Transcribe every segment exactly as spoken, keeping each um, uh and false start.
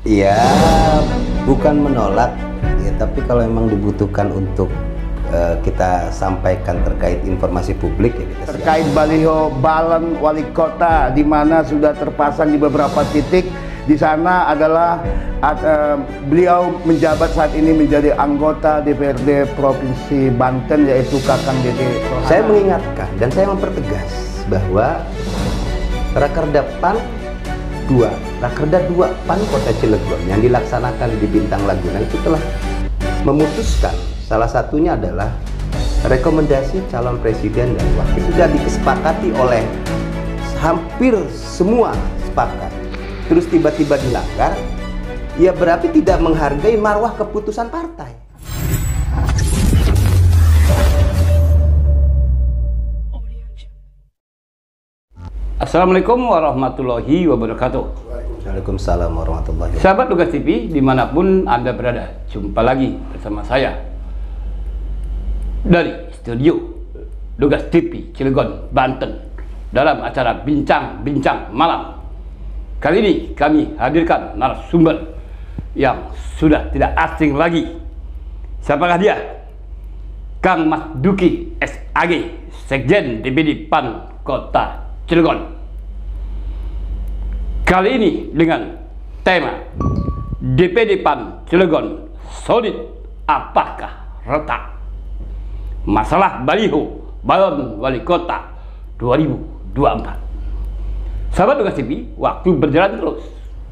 Ya, bukan menolak, ya, tapi kalau memang dibutuhkan untuk uh, kita sampaikan terkait informasi publik, ya kita terkait siap. Baliho balon wali kota di mana sudah terpasang di beberapa titik. Di sana adalah uh, beliau menjabat saat ini menjadi anggota D P R D Provinsi Banten, yaitu Kakang Dede Rohana. Saya mengingatkan dan saya mempertegas bahwa Rakerda PAN dua, Rakerda dua PAN Kota Cilegon yang dilaksanakan di Bintang Laguna itu telah memutuskan, salah satunya adalah rekomendasi calon presiden dan wakil sudah disepakati oleh hampir semua sepakat. Terus tiba-tiba dilanggar, ya berarti tidak menghargai marwah keputusan partai. Assalamualaikum warahmatullahi wabarakatuh. Waalaikumsalam warahmatullahi wabarakatuh. Sahabat Lugas T V dimanapun Anda berada, jumpa lagi bersama saya dari studio Lugas T V Cilegon, Banten, dalam acara Bincang-Bincang Malam. Kali ini kami hadirkan narasumber yang sudah tidak asing lagi. Siapakah dia? Kang Mas Duki S A G, Sekjen D P D PAN Kota Cilegon. Kali ini dengan tema D P D PAN Cilegon solid apakah retak? Masalah baliho balon wali kota dua ribu dua puluh empat. Sahabat Lugas T V, waktu berjalan terus.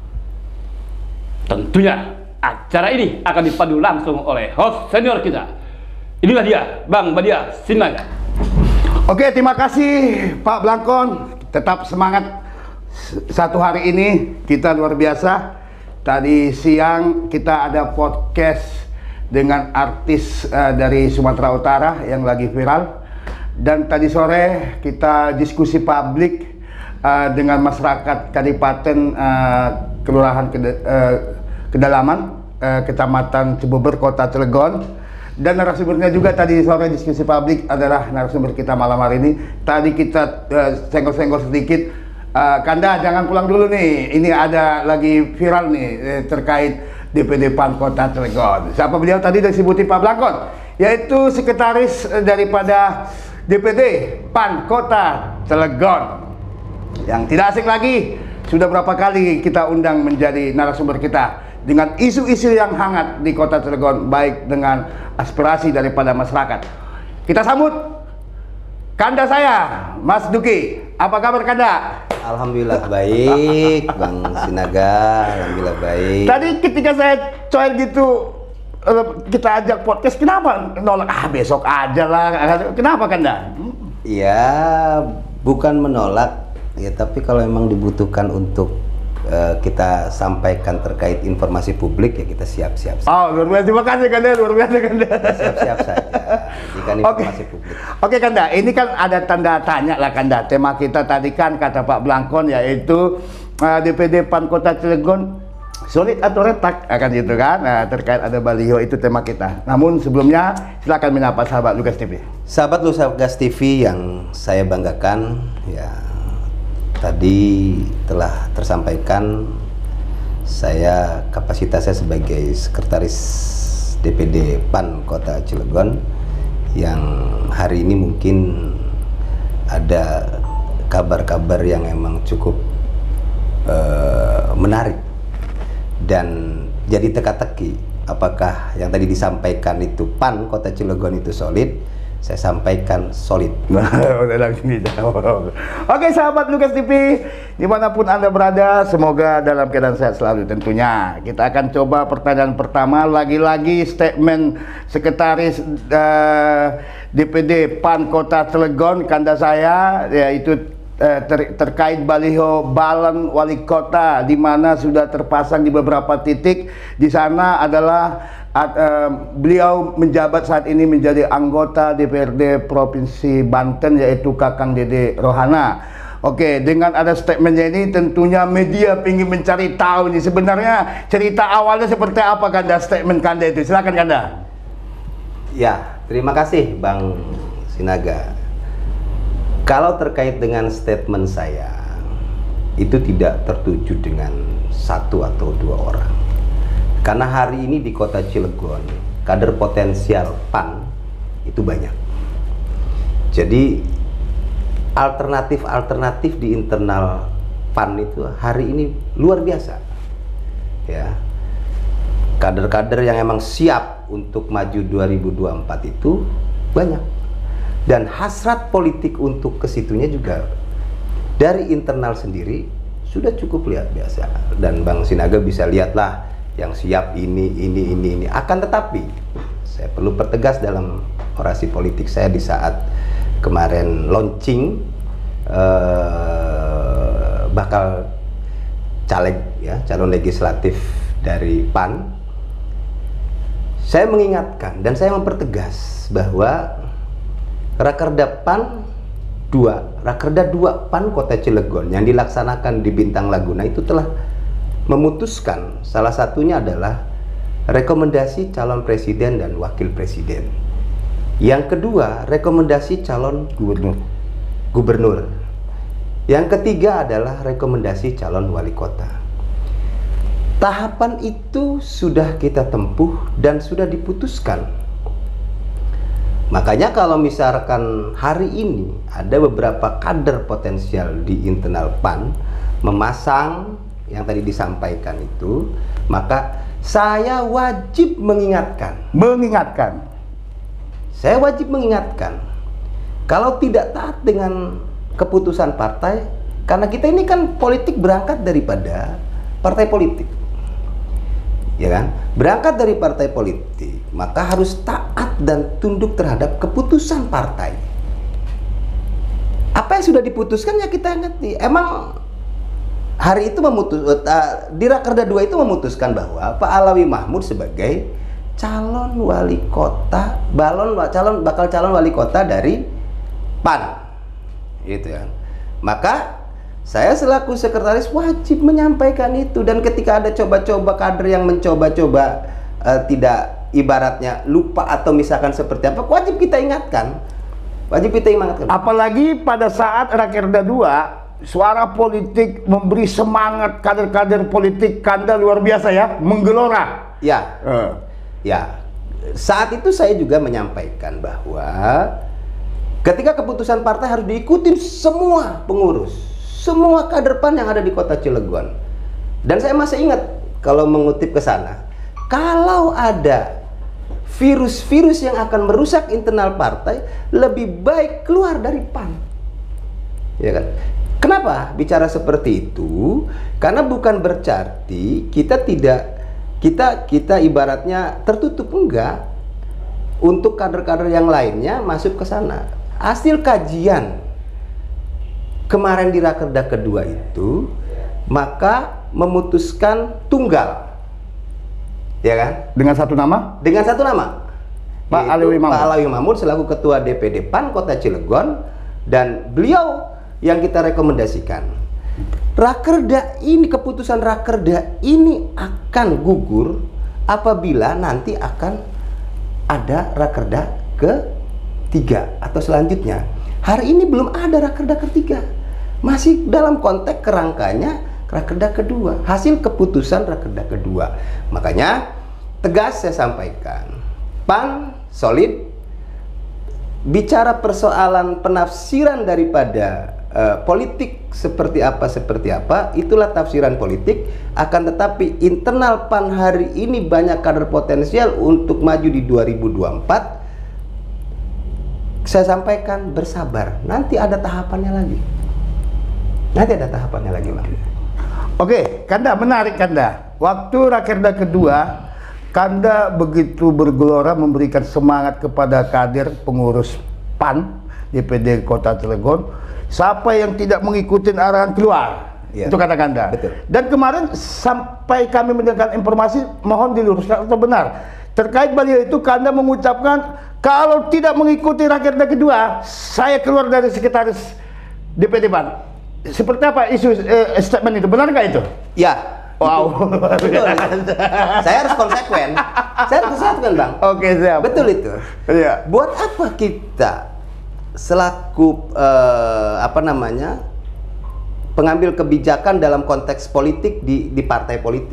Tentunya acara ini akan dipandu langsung oleh host senior kita. Inilah dia, Bang Badia Sinaga. Oke, terima kasih Pak Blangkon. Tetap semangat. Satu hari ini kita luar biasa. Tadi siang kita ada podcast dengan artis uh, dari Sumatera Utara yang lagi viral. Dan tadi sore kita diskusi publik uh, dengan masyarakat Kadipaten uh, Kelurahan Ked uh, Kedalaman, uh, Kecamatan Cibeber, Kota Cilegon. Dan narasumbernya juga tadi sore diskusi publik adalah narasumber kita malam hari ini. Tadi kita senggol-senggol uh, sedikit. Uh, Kanda jangan pulang dulu nih, ini ada lagi viral nih eh, terkait D P D PAN Kota Cilegon. Siapa beliau tadi disebutin Pak Blangkon? Yaitu sekretaris daripada D P D PAN Kota Cilegon. Yang tidak asing lagi, sudah berapa kali kita undang menjadi narasumber kita dengan isu-isu yang hangat di Kota Cilegon, baik dengan aspirasi daripada masyarakat. Kita sambut Kanda saya, Mas Duki. Apa kabar Kanda? Alhamdulillah baik, Bang Sinaga. Alhamdulillah baik. Tadi ketika saya coel gitu, kita ajak podcast, kenapa nolak? Ah besok aja lah. Kenapa Kanda? Ya bukan menolak, ya tapi kalau memang dibutuhkan untuk uh, kita sampaikan terkait informasi publik, ya kita siap-siap. Oh luar biasa, terima kasih Kanda, luar biasa Kanda. Siap-siap saja jika informasi Oke. publik. Oke Kanda, ini kan ada tanda tanya lah Kanda. Tema kita tadi kan kata Pak Blangkon yaitu uh, D P D PAN Kota Cilegon solid atau retak, akan gitu kan? Nah, terkait ada baliho itu tema kita. Namun sebelumnya silakan menyapa sahabat Lugas T V. Sahabat Lugas T V yang saya banggakan, ya tadi telah tersampaikan saya kapasitasnya sebagai sekretaris D P D PAN Kota Cilegon yang hari ini mungkin ada kabar-kabar yang emang cukup uh, menarik dan jadi teka-teki apakah yang tadi disampaikan itu PAN Kota Cilegon itu solid. Saya sampaikan solid. Udah langsung dijawab. Oke sahabat Lugas T V, dimanapun Anda berada, semoga dalam keadaan sehat selalu tentunya. Kita akan coba pertanyaan pertama, lagi-lagi statement sekretaris uh, D P D PAN Kota Cilegon, Kanda saya, yaitu uh, ter terkait baliho balon wali kota di mana sudah terpasang di beberapa titik. Di sana adalah At, uh, beliau menjabat saat ini menjadi anggota D P R D Provinsi Banten, yaitu Kakang Dede Rohana. Oke, dengan ada statementnya ini tentunya media ingin mencari tahu nih sebenarnya cerita awalnya seperti apa Kanda, statement Kanda itu. Silakan Kanda. Ya, terima kasih Bang Sinaga. Kalau terkait dengan statement saya, itu tidak tertuju dengan satu atau dua orang. Karena hari ini di kota Cilegon, kader potensial P A N itu banyak. Jadi alternatif-alternatif di internal P A N itu hari ini luar biasa. Ya. Kader-kader yang emang siap untuk maju dua ribu dua puluh empat itu banyak. Dan hasrat politik untuk kesitunya juga dari internal sendiri sudah cukup luar biasa. Dan Bang Sinaga bisa lihatlah yang siap ini, ini, ini, ini. Akan tetapi, saya perlu pertegas dalam orasi politik saya di saat kemarin launching eh, bakal caleg, ya, calon legislatif dari P A N. Saya mengingatkan dan saya mempertegas bahwa Rakerda P A N dua, Rakerda dua P A N Kota Cilegon yang dilaksanakan di Bintang Laguna itu telah memutuskan salah satunya adalah rekomendasi calon presiden dan wakil presiden. Yang kedua, rekomendasi calon gubernur. Gubernur. Yang ketiga adalah rekomendasi calon wali kota. Tahapan itu sudah kita tempuh dan sudah diputuskan. Makanya kalau misalkan hari ini ada beberapa kader potensial di internal P A N memasang yang tadi disampaikan itu, maka saya wajib mengingatkan. Mengingatkan. Saya wajib mengingatkan. Kalau tidak taat dengan keputusan partai, karena kita ini kan politik berangkat daripada partai politik. Ya kan? Berangkat dari partai politik, maka harus taat dan tunduk terhadap keputusan partai. Apa yang sudah diputuskan ya kita ngerti. Emang hari itu memutus, uh, di Rakerda dua itu memutuskan bahwa Pak Alawi Mahmud sebagai calon wali kota, balon calon bakal calon wali kota dari P A N, gitu ya. Maka saya selaku sekretaris wajib menyampaikan itu, dan ketika ada coba-coba kader yang mencoba-coba uh, tidak ibaratnya lupa atau misalkan seperti apa, wajib kita ingatkan, wajib kita ingatkan. Apalagi pada saat Rakerda dua. Suara politik memberi semangat kader-kader politik Kanda luar biasa ya, menggelora. Ya, uh. ya. Saat itu saya juga menyampaikan bahwa ketika keputusan partai harus diikuti semua pengurus, semua kader P A N yang ada di kota Cilegon. Dan saya masih ingat kalau mengutip ke sana, kalau ada virus-virus yang akan merusak internal partai, lebih baik keluar dari P A N. Ya kan? Kenapa bicara seperti itu? Karena bukan berarti kita tidak kita kita ibaratnya tertutup, enggak, untuk kader-kader yang lainnya masuk ke sana. Hasil kajian kemarin di Rakerda kedua itu maka memutuskan tunggal, ya kan? Dengan satu nama? Dengan satu nama, Pak Alawi Mahmud. Pak Alawi Mahmud selaku Ketua D P D P A N Kota Cilegon, dan beliau yang kita rekomendasikan. Rakerda ini, keputusan Rakerda ini akan gugur apabila nanti akan ada Rakerda ketiga atau selanjutnya. Hari ini belum ada Rakerda ketiga, masih dalam konteks kerangkanya Rakerda kedua, hasil keputusan Rakerda kedua. Makanya tegas saya sampaikan, P A N solid. Bicara persoalan penafsiran daripada Uh, politik seperti apa seperti apa, itulah tafsiran politik. Akan tetapi internal P A N hari ini banyak kader potensial untuk maju di dua ribu dua puluh empat. Saya sampaikan bersabar, nanti ada tahapannya lagi. Nanti ada tahapannya lagi, Bang. Oke, Kanda, menarik Kanda. Waktu Rakerda kedua, Kanda begitu bergelora memberikan semangat kepada kader pengurus P A N D P D Kota Cilegon. Siapa yang tidak mengikuti arahan keluar, ya, itu kata Kanda. Betul. Dan kemarin sampai kami mendengar informasi, mohon diluruskan atau benar, terkait beliau itu Kanda mengucapkan kalau tidak mengikuti Rakerda kedua, saya keluar dari sekretaris D P D P A N. Seperti apa isu eh, statement itu, benar nggak itu? Ya. Wow. Betul. Saya harus konsekuen. Saya harus konsekuen, Bang. Oke, siap. Betul itu. Iya. Buat apa kita selaku eh, apa namanya pengambil kebijakan dalam konteks politik di, di partai politik,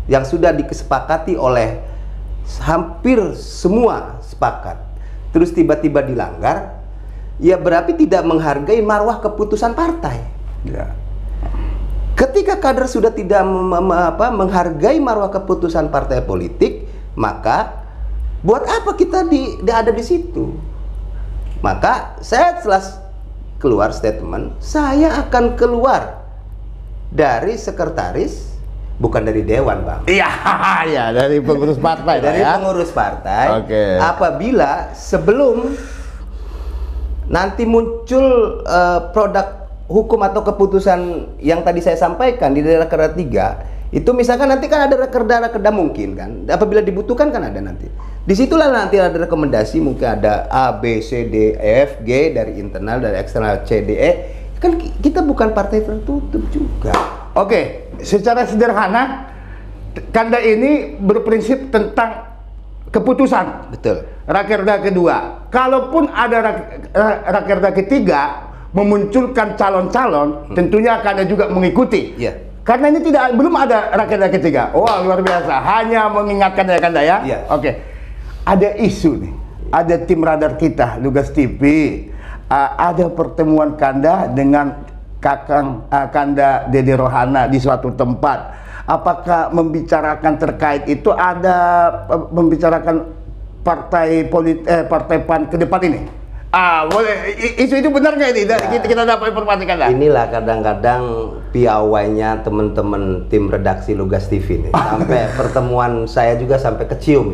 yang sudah disepakati oleh hampir semua sepakat, terus tiba-tiba dilanggar, ya berarti tidak menghargai marwah keputusan partai. Ya. Ketika kader sudah tidak mem apa, menghargai marwah keputusan partai politik, maka buat apa kita di, di ada di situ? Maka saya setelah keluar statement, saya akan keluar dari sekretaris, bukan dari dewan, Bang. Iya, ya dari pengurus partai. Dari ya. pengurus partai. Oke. Apabila sebelum nanti muncul uh, produk hukum atau keputusan yang tadi saya sampaikan di daerah Rakerda tiga, itu misalkan nanti kan ada rakerda-rakerda mungkin kan, apabila dibutuhkan kan ada nanti. Disitulah nanti ada rekomendasi, mungkin ada A, B, C, D, E, F, G dari internal, dari eksternal, C, D, E. Kan kita bukan partai tertutup juga. Oke, secara sederhana, Kanda ini berprinsip tentang keputusan. Betul. Rakerda kedua. Kalaupun ada rak, rakerda ketiga memunculkan calon-calon, hmm. tentunya Kanda juga mengikuti. Iya. Karena ini tidak belum ada rakerda ketiga. Wah, luar biasa. Hanya mengingatkan ya Kanda ya. Iya. Oke. Ada isu nih. Ada tim radar kita, Lugas T V. Uh, ada pertemuan Kanda dengan Kakang uh, Kanda Dede Rohana di suatu tempat. Apakah membicarakan terkait itu, ada uh, membicarakan partai polit eh, partai P A N ke depan ini? Ah, boleh. Isu itu benar nggak ini? Nah, kita, kita dapat informasi Kanda. Inilah kadang-kadang piawainya teman-teman tim redaksi Lugas T V nih. Sampai pertemuan saya juga sampai kecium.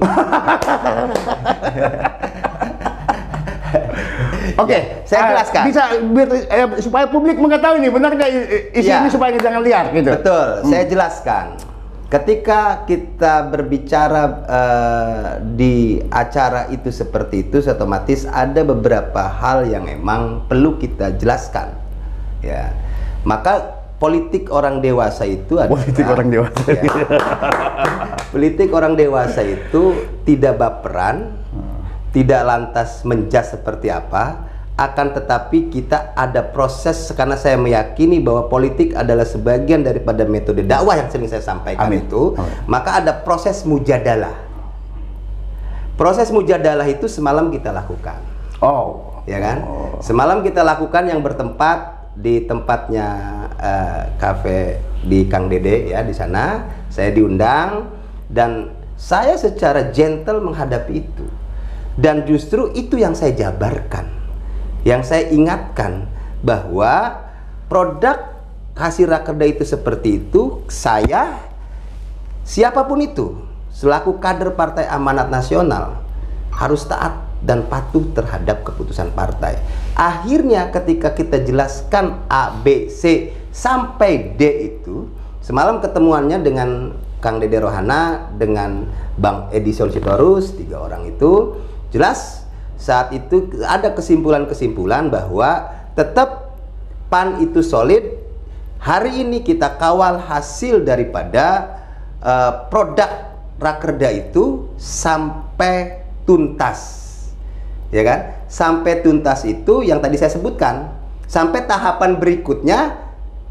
Oke, okay, ya, saya jelaskan. Uh, bisa biar, eh, supaya publik mengetahui ini benar nggak isu ya. Ini supaya jangan liar gitu. Betul, hmm. saya jelaskan. Ketika kita berbicara uh, di acara itu seperti itu, otomatis ada beberapa hal yang memang perlu kita jelaskan. Ya, maka politik orang dewasa itu adalah politik orang dewasa. Ya, politik orang dewasa itu tidak baperan. Tidak lantas menjas seperti apa, akan tetapi kita ada proses, karena saya meyakini bahwa politik adalah sebagian daripada metode dakwah yang sering saya sampaikan. Amin. Itu, Amin. Maka ada proses mujadalah. Proses mujadalah itu semalam kita lakukan. Oh, ya kan? Oh. Semalam kita lakukan yang bertempat di tempatnya uh, kafe di Kang Dede ya, di sana. Saya diundang dan saya secara gentle menghadapi itu. Dan justru itu yang saya jabarkan, yang saya ingatkan bahwa produk hasil rakerda itu seperti itu, saya siapapun itu selaku kader Partai Amanat Nasional harus taat dan patuh terhadap keputusan partai. Akhirnya ketika kita jelaskan A, B, C sampai D itu, semalam ketemuannya dengan Kang Dede Rohana, dengan Bang Edison Sitorus, tiga orang itu, jelas saat itu ada kesimpulan-kesimpulan bahwa tetap P A N itu solid. Hari ini kita kawal hasil daripada uh, produk rakerda itu sampai tuntas, ya kan? Sampai tuntas itu yang tadi saya sebutkan. Sampai tahapan berikutnya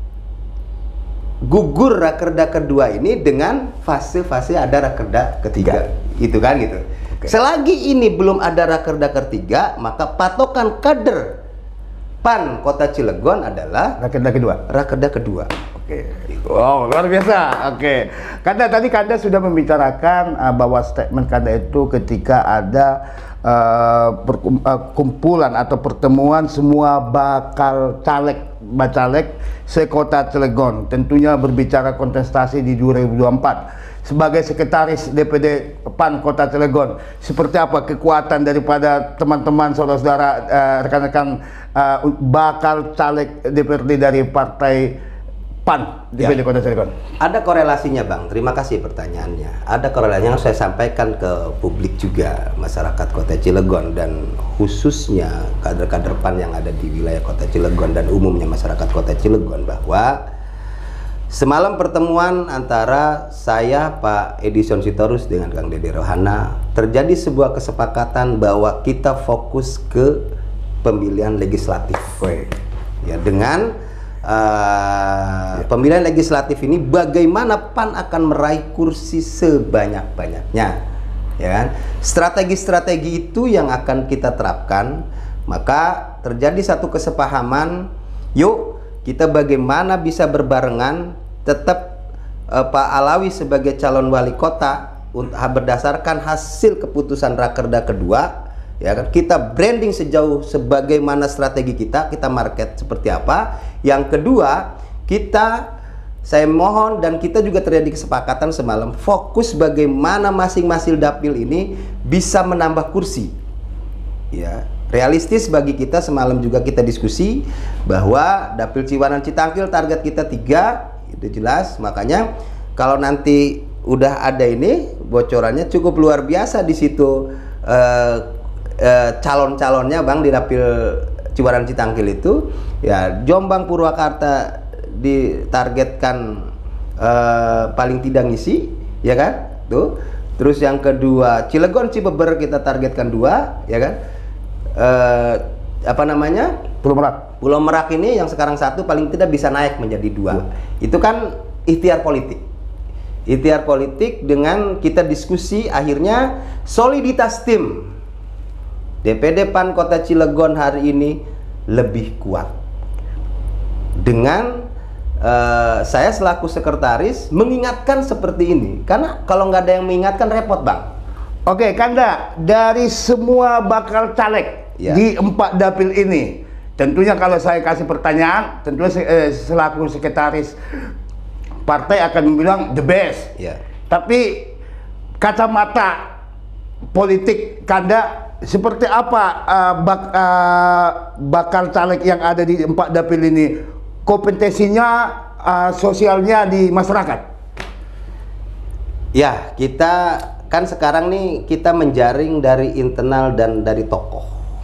gugur rakerda kedua ini dengan fase-fase ada rakerda ketiga, gitu kan gitu. Selagi ini belum ada rakerda ketiga, maka patokan kader P A N Kota Cilegon adalah rakerda kedua. Rakerda kedua. Oke. Wow, luar biasa. Oke. Kanda tadi Kanda sudah membicarakan uh, bahwa statement Kanda itu ketika ada uh, perkum, uh, kumpulan atau pertemuan semua bakal caleg bacalek sekota Cilegon, tentunya berbicara kontestasi di dua ribu dua puluh empat. Sebagai sekretaris D P D P A N Kota Cilegon, seperti apa kekuatan daripada teman-teman saudara-saudara uh, rekan-rekan uh, bakal caleg D P R D dari partai P A N D P D ya. Kota Cilegon? Ada korelasinya, Bang. Terima kasih pertanyaannya. Ada korelasinya yang saya sampaikan ke publik juga, masyarakat Kota Cilegon dan khususnya kader-kader P A N yang ada di wilayah Kota Cilegon dan umumnya masyarakat Kota Cilegon, bahwa semalam pertemuan antara saya, Pak Edison Sitorus dengan Kang Dede Rohana, terjadi sebuah kesepakatan bahwa kita fokus ke pemilihan legislatif. Ya, dengan uh, pemilihan legislatif ini bagaimana P A N akan meraih kursi sebanyak-banyaknya, ya kan? Strategi-strategi itu yang akan kita terapkan, maka terjadi satu kesepahaman, yuk kita bagaimana bisa berbarengan tetap uh, Pak Alawi sebagai calon wali kota untuk berdasarkan hasil keputusan Rakerda kedua, ya kan, kita branding sejauh sebagaimana strategi kita, kita market seperti apa. Yang kedua, kita saya mohon dan kita juga terjadi kesepakatan semalam, fokus bagaimana masing-masing dapil ini bisa menambah kursi, ya. Realistis bagi kita, semalam juga kita diskusi bahwa dapil Ciwandan Citangkil target kita tiga, itu jelas. Makanya kalau nanti udah ada ini bocorannya cukup luar biasa di situ, eh, eh, calon-calonnya Bang di dapil Ciwandan Citangkil itu, ya Jombang Purwakarta ditargetkan eh, paling tidak ngisi, ya kan? Tuh. Terus yang kedua Cilegon Cibeber kita targetkan dua, ya kan? Uh, apa namanya, Pulau Merak. Pulau Merak ini yang sekarang satu paling tidak bisa naik menjadi dua. Hmm. Itu kan ikhtiar politik. Ikhtiar politik dengan kita diskusi, akhirnya soliditas tim D P D P A N Kota Cilegon hari ini lebih kuat. Dengan uh, saya selaku sekretaris mengingatkan seperti ini, karena kalau nggak ada yang mengingatkan repot Bang. Oke, Kanda, dari semua bakal caleg ya di empat dapil ini, tentunya kalau saya kasih pertanyaan, tentunya eh, selaku sekretaris partai akan bilang the best. Ya. Tapi kacamata politik Kanda seperti apa uh, bak, uh, bakal caleg yang ada di empat dapil ini, kompetensinya, uh, sosialnya di masyarakat? Ya, kita kan sekarang nih kita menjaring dari internal dan dari tokoh.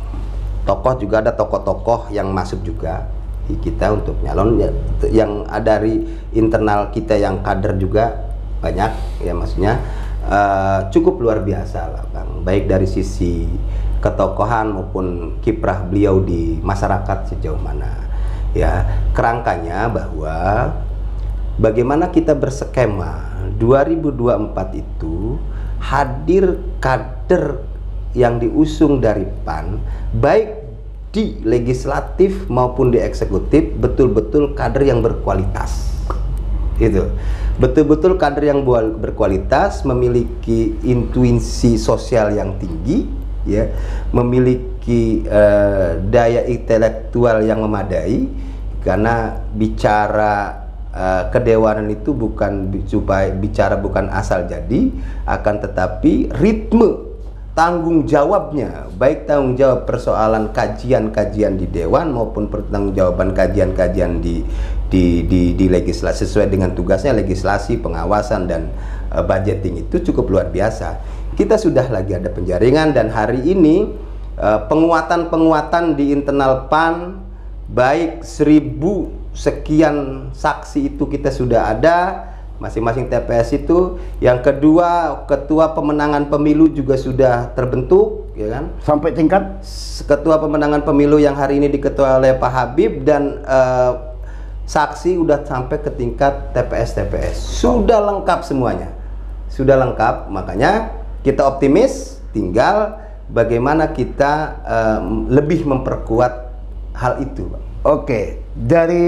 Tokoh juga ada tokoh-tokoh yang masuk juga di kita untuk nyalon, yang ada dari internal kita yang kader juga banyak, ya maksudnya uh, cukup luar biasa lah Bang, baik dari sisi ketokohan maupun kiprah beliau di masyarakat sejauh mana. Ya, kerangkanya bahwa bagaimana kita berskema dua ribu dua puluh empat itu hadir kader yang diusung dari P A N, baik di legislatif maupun di eksekutif, betul-betul kader yang berkualitas. Itu betul-betul kader yang berkualitas, memiliki intuisi sosial yang tinggi, ya, memiliki uh, daya intelektual yang memadai, karena bicara Uh, kedewanan itu bukan supaya bicara bukan asal jadi, akan tetapi ritme tanggung jawabnya, baik tanggung jawab persoalan kajian-kajian di dewan maupun pertanggungjawaban kajian-kajian di di di, di legislasi sesuai dengan tugasnya, legislasi, pengawasan dan uh, budgeting itu cukup luar biasa. Kita sudah lagi ada penjaringan, dan hari ini uh, penguatan-penguatan di internal P A N, baik seribu sekian saksi itu kita sudah ada masing-masing T P S itu. Yang kedua, ketua pemenangan pemilu juga sudah terbentuk, ya kan? Sampai tingkat ketua pemenangan pemilu yang hari ini diketuai oleh Pak Habib, dan eh, saksi udah sampai ke tingkat T P S T P S. Sudah lengkap semuanya. Sudah lengkap, makanya kita optimis, tinggal bagaimana kita eh, lebih memperkuat hal itu, Bang. Oke, dari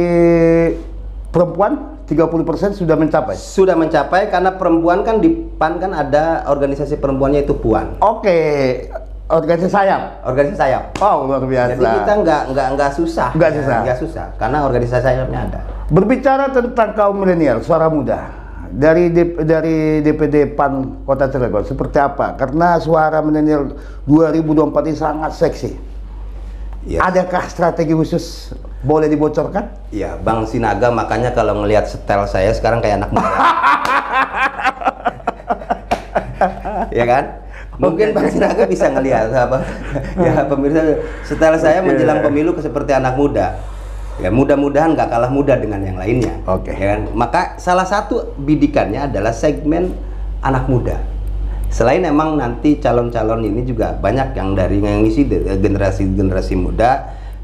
perempuan tiga puluh persen sudah mencapai? Sudah mencapai, karena perempuan kan di P A N kan ada organisasi perempuannya itu Puan. Oke, organisasi sayap? Organisasi sayap. Oh, luar biasa. Jadi kita nggak nggak nggak susah. Nggak susah. Nggak susah, karena organisasi sayapnya ada. Berbicara tentang kaum milenial, suara muda dari D, dari D P D P A N Kota Cilegon seperti apa? Karena suara milenial dua ribu dua puluh empat ini sangat seksi. Yes. Adakah strategi khusus, boleh dibocorkan? Ya, Bang Sinaga, makanya kalau ngelihat setel saya sekarang kayak anak muda. Ya kan? Mungkin Bang Sinaga bisa ngelihat apa? Ya, pemirsa, setel saya menjelang pemilu seperti anak muda. Ya, mudah-mudahan nggak kalah muda dengan yang lainnya. Oke. Ya kan? Maka salah satu bidikannya adalah segmen anak muda. Selain emang nanti calon-calon ini juga banyak yang dari yang ngisi generasi-generasi muda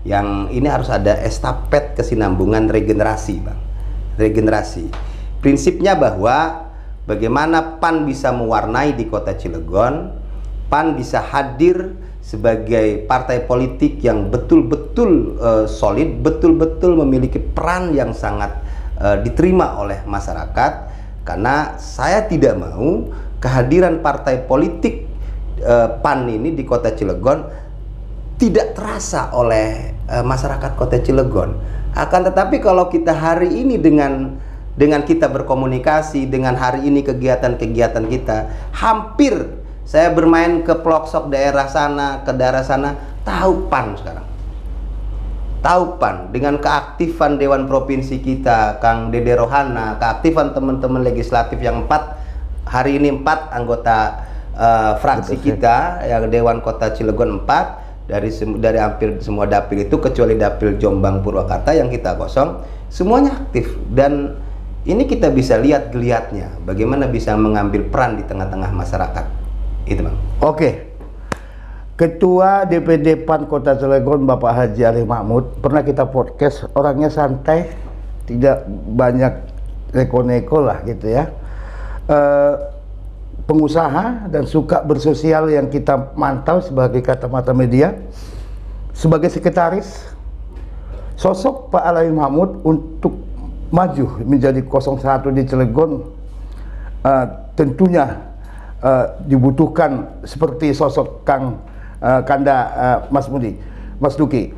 yang ini harus ada estafet kesinambungan regenerasi, Bang. Regenerasi. Prinsipnya bahwa bagaimana P A N bisa mewarnai di kota Cilegon, P A N bisa hadir sebagai partai politik yang betul-betul uh, solid, betul-betul memiliki peran yang sangat uh, diterima oleh masyarakat, karena saya tidak mau kehadiran partai politik uh, P A N ini di kota Cilegon tidak terasa oleh uh, masyarakat kota Cilegon. Akan tetapi kalau kita hari ini dengan dengan kita berkomunikasi, dengan hari ini kegiatan-kegiatan kita, hampir saya bermain ke pelosok daerah sana, ke daerah sana, tahu P A N sekarang. Tahu P A N dengan keaktifan Dewan Provinsi kita, Kang Dede Rohana, keaktifan teman-teman legislatif yang empat, hari ini empat anggota uh, fraksi kita, yang Dewan Kota Cilegon empat, dari dari hampir semua dapil itu kecuali dapil Jombang Purwakarta yang kita kosong, semuanya aktif. Dan ini kita bisa lihat geliatnya, bagaimana bisa mengambil peran di tengah-tengah masyarakat. Itu, Bang. Oke. Ketua D P D P A N Kota Cilegon Bapak Haji Ali Mahmud, pernah kita podcast, orangnya santai, tidak banyak neko-neko lah gitu ya. E, pengusaha dan suka bersosial yang kita mantau sebagai kacamata media. Sebagai sekretaris, sosok Pak Ali Mahmud untuk maju menjadi nol satu di Cilegon uh, tentunya uh, dibutuhkan seperti sosok Kang uh, Kanda uh, Mas Budi, Mas Duki.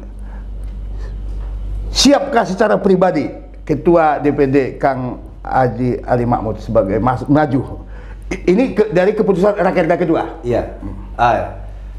Siapkah secara pribadi Ketua D P D Kang Haji Ali Mahmud sebagai mas maju? Ini ke, dari keputusan rakerda kedua. Iya. Ah, ya.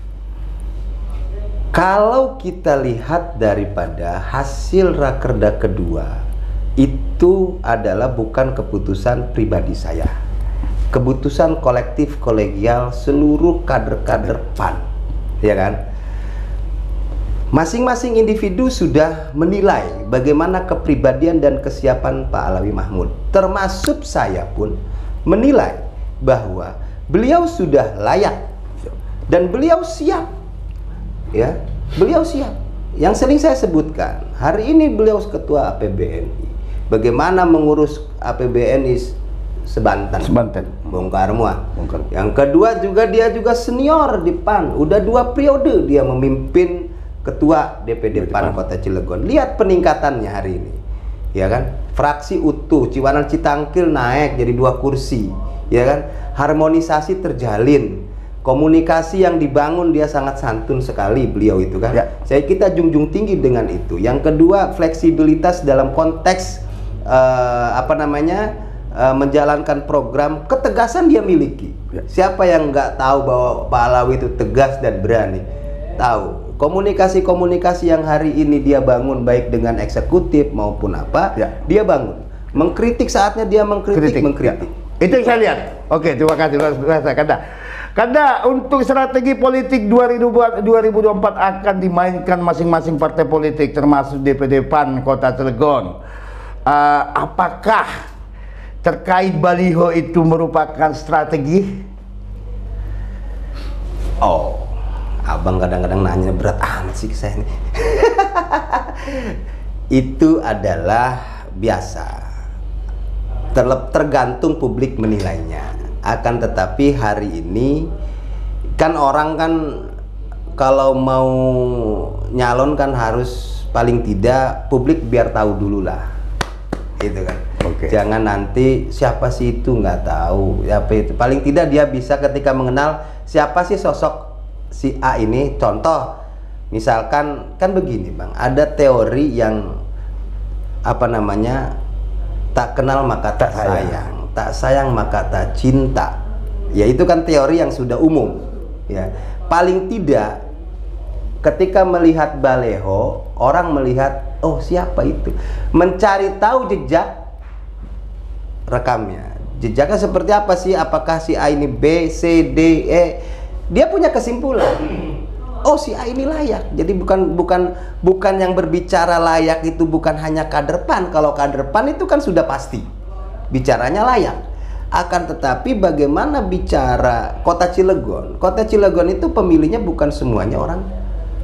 Kalau kita lihat daripada hasil rakerda kedua, itu adalah bukan keputusan pribadi saya, keputusan kolektif kolegial seluruh kader-kader P A N, ya kan? Masing-masing individu sudah menilai bagaimana kepribadian dan kesiapan Pak Alawi Mahmud, termasuk saya pun menilai bahwa beliau sudah layak dan beliau siap, ya, beliau siap. Yang sering saya sebutkan, hari ini beliau ketua A P B N I. Bagaimana mengurus A P B N I Sebanten, Sebanten. bongkar semua. Bongkar. Yang kedua juga dia juga senior di P A N, udah dua periode dia memimpin ketua D P D P A N Kota Cilegon. Lihat peningkatannya hari ini, ya kan? Fraksi utuh, Ciwanan Citangkil naik jadi dua kursi, ya kan? Harmonisasi terjalin, komunikasi yang dibangun, dia sangat santun sekali beliau itu kan. Ya. Saya kita junjung tinggi dengan itu. Yang kedua, fleksibilitas dalam konteks uh, apa namanya uh, menjalankan program, ketegasan dia miliki. Ya. Siapa yang nggak tahu bahwa Pak Alawi itu tegas dan berani? Tahu. Komunikasi-komunikasi yang hari ini dia bangun baik dengan eksekutif maupun apa, ya. Dia bangun. Mengkritik saatnya dia mengkritik, Kritik. mengkritik. Ya. Itu yang saya lihat. Oke, terima kasih luar biasa Kanda. Kanda, untuk strategi politik dua ribu dua puluh empat akan dimainkan masing-masing partai politik termasuk D P D P A N Kota Cilegon. Uh, apakah terkait baliho itu merupakan strategi? Oh, abang kadang-kadang nanya berat amat sih saya ini. Itu adalah biasa. Terlep, tergantung publik menilainya. Akan tetapi hari ini kan orang kan kalau mau nyalon kan harus paling tidak publik biar tahu dulu lah, gitu kan. Okay. Jangan nanti siapa sih itu nggak tahu, apa itu. Paling tidak dia bisa ketika mengenal siapa sih sosok si A ini. Contoh, misalkan kan begini bang, ada teori yang apa namanya, tak kenal maka tak sayang, tak sayang maka tak cinta. Ya itu kan teori yang sudah umum. Ya, paling tidak ketika melihat baleho, orang melihat, oh siapa itu, mencari tahu jejak rekamnya. Jejaknya seperti apa sih? Apakah si A ini B, C, D, E? Dia punya kesimpulan. Oh si A ini layak. Jadi bukan bukan bukan yang berbicara layak itu bukan hanya kader P A N. Kalau kader P A N itu kan sudah pasti bicaranya layak. Akan tetapi bagaimana bicara Kota Cilegon? Kota Cilegon itu pemilihnya bukan semuanya orang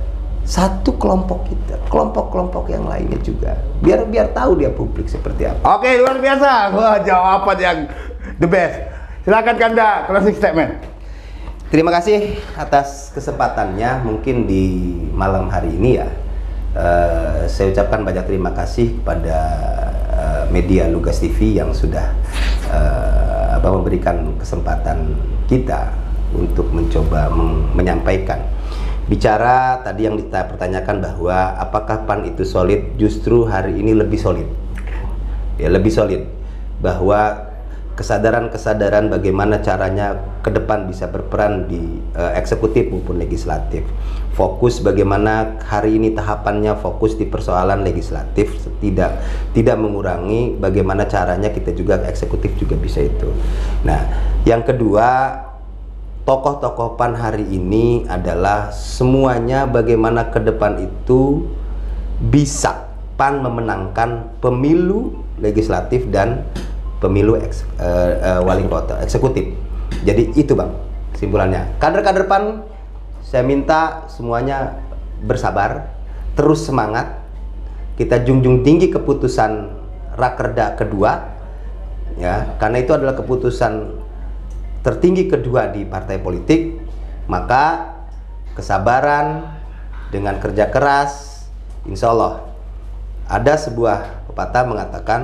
satu kelompok kita, kelompok-kelompok yang lainnya juga, biar biar tahu dia publik seperti apa. Oke, luar biasa. Wah, jawaban yang the best. Silakan Kanda, closing statement. Terima kasih atas kesempatannya. Mungkin di malam hari ini ya, uh, saya ucapkan banyak terima kasih kepada uh, media Lugas T V yang sudah uh, apa, memberikan kesempatan kita untuk mencoba menyampaikan. Bicara tadi yang dipertanyakan bahwa apakah P A N itu solid, justru hari ini lebih solid. Ya, lebih solid. Bahwa kesadaran-kesadaran bagaimana caranya ke depan bisa berperan di uh, eksekutif maupun legislatif. Fokus bagaimana hari ini tahapannya fokus di persoalan legislatif, tidak tidak mengurangi bagaimana caranya kita juga eksekutif juga bisa itu. Nah, yang kedua, tokoh-tokoh P A N hari ini adalah semuanya bagaimana ke depan itu bisa P A N memenangkan pemilu legislatif dan pemilu eks, uh, uh, wali kota eksekutif. Jadi itu Bang kesimpulannya. Kader-kader P A N saya minta semuanya bersabar, terus semangat. Kita junjung tinggi keputusan Rakerda kedua ya, karena itu adalah keputusan tertinggi kedua di partai politik. Maka kesabaran dengan kerja keras, insya Allah. Ada sebuah pepatah mengatakan,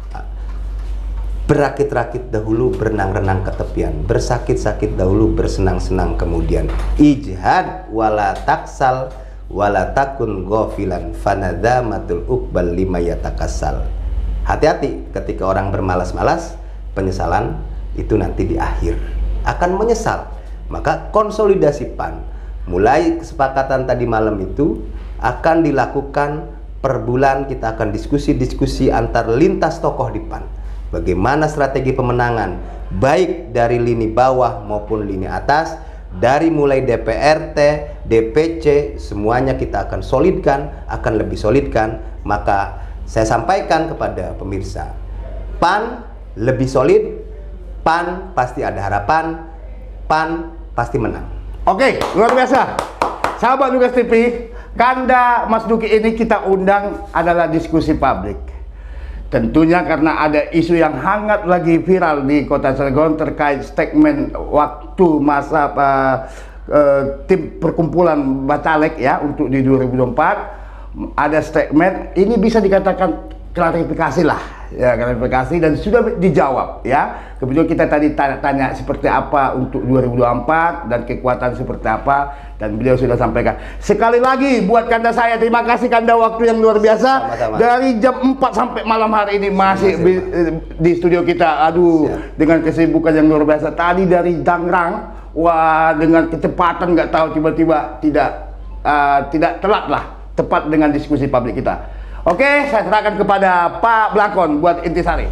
berakit-rakit dahulu, berenang-renang ke tepian, bersakit-sakit dahulu, bersenang-senang kemudian. Ijhad wala taksal wala takun ghafilan fanadamatul uqbal lima yatakasal. Hati-hati ketika orang bermalas-malas, penyesalan itu nanti di akhir akan menyesal. Maka konsolidasi P A N mulai kesepakatan tadi malam itu akan dilakukan per bulan. Kita akan diskusi-diskusi antar lintas tokoh di P A N, bagaimana strategi pemenangan baik dari lini bawah maupun lini atas, dari mulai D P R T, D P C, semuanya kita akan solidkan, akan lebih solidkan. Maka saya sampaikan kepada pemirsa, P A N lebih solid, P A N pasti ada harapan, P A N pasti menang. Oke, luar biasa. Sahabat Lugas T V, Kanda Mas Duki ini kita undang adalah diskusi publik. Tentunya karena ada isu yang hangat lagi viral di Kota Cilegon terkait statement waktu masa uh, uh, tim perkumpulan Bacalek ya untuk di dua ribu dua puluh empat. Ada statement, ini bisa dikatakan klarifikasi lah ya, klarifikasi dan sudah dijawab ya. Kemudian kita tadi tanya-tanya seperti apa untuk dua ribu dua puluh empat dan kekuatan seperti apa, dan beliau sudah sampaikan. Sekali lagi buat Kanda saya terima kasih Kanda, waktu yang luar biasa. Sama-sama. Dari jam empat sampai malam hari ini masih di, di studio kita. Aduh, Siap. Dengan kesibukan yang luar biasa. Tadi dari Tangerang, wah dengan kecepatan nggak tahu tiba-tiba tidak uh, tidak telat lah, tepat dengan diskusi publik kita. Oke, saya serahkan kepada Pak Blangkon buat intisari.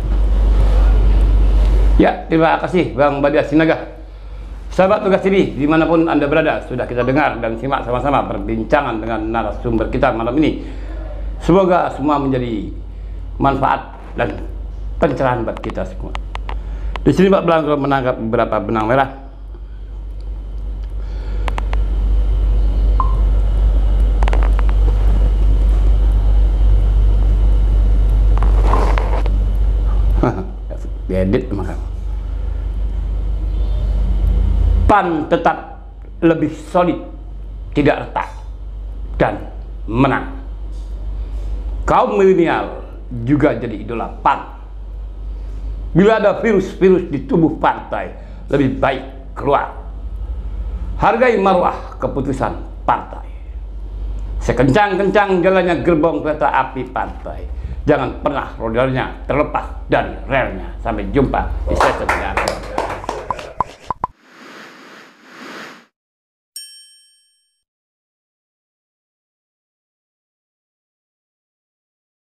Ya, terima kasih Bang Badia Sinaga. Sahabat Lugas T V, dimanapun Anda berada, sudah kita dengar dan simak sama-sama perbincangan dengan narasumber kita malam ini. Semoga semua menjadi manfaat dan pencerahan buat kita semua. Di sini Pak Blangkon menangkap beberapa benang merah. Diedit makan. P A N tetap lebih solid, tidak retak, dan menang. Kaum milenial juga jadi idola P A N. Bila ada virus-virus di tubuh partai, lebih baik keluar. Hargai marwah keputusan partai. Sekencang-kencang jalannya gerbong kereta api partai, jangan pernah rodanya terlepas dari relnya. Sampai jumpa di sesi berikutnya.